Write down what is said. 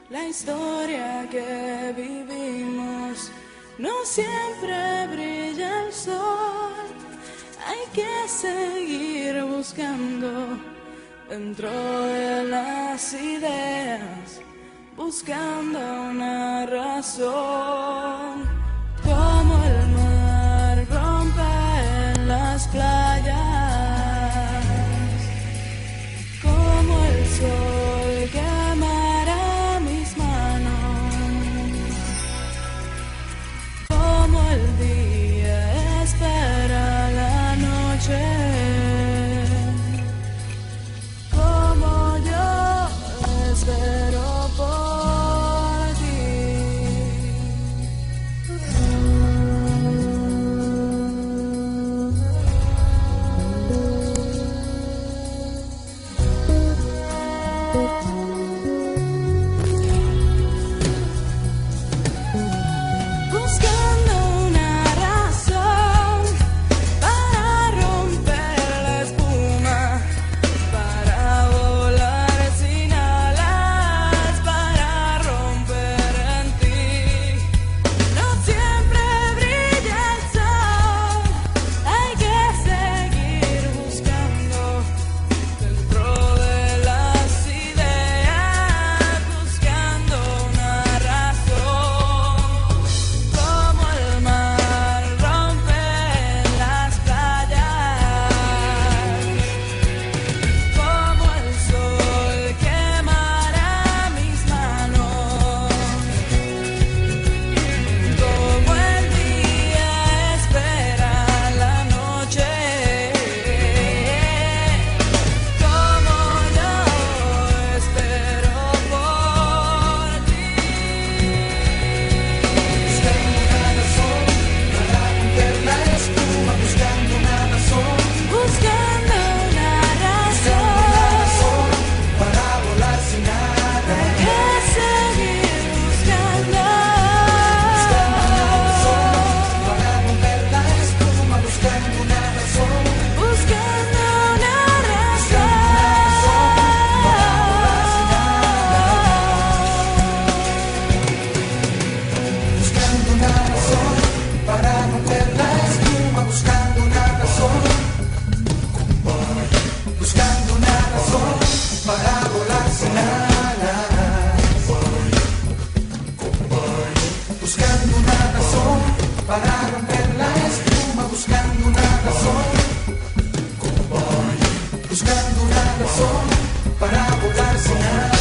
La historia que vivimos, no siempre brilla el sol. Hay que seguir buscando dentro de las ideas, buscando una razón. Como el mar rompe en las playas, como el sol quemará mis manos, como el día espera la noche, como yo espero por ti. Buscando una razón para romper la espuma, para volar sin alas, para romper en ti. No siempre brilla el sol, hay que seguir buscando dentro de las ideas, buscando una razón. Como el mar rompe en las playas, como el sol quemará mis manos, como el día espera la noche, como yo espero por ti. Buscando una razón para volar sin alas, hay que seguir buscando. Buscando una razón Para romper la espuma, buscando una razón, buscando una razón para volar sin alas, buscando una razón para romper la espuma, buscando una razón, buscando una razón para volar sin alas.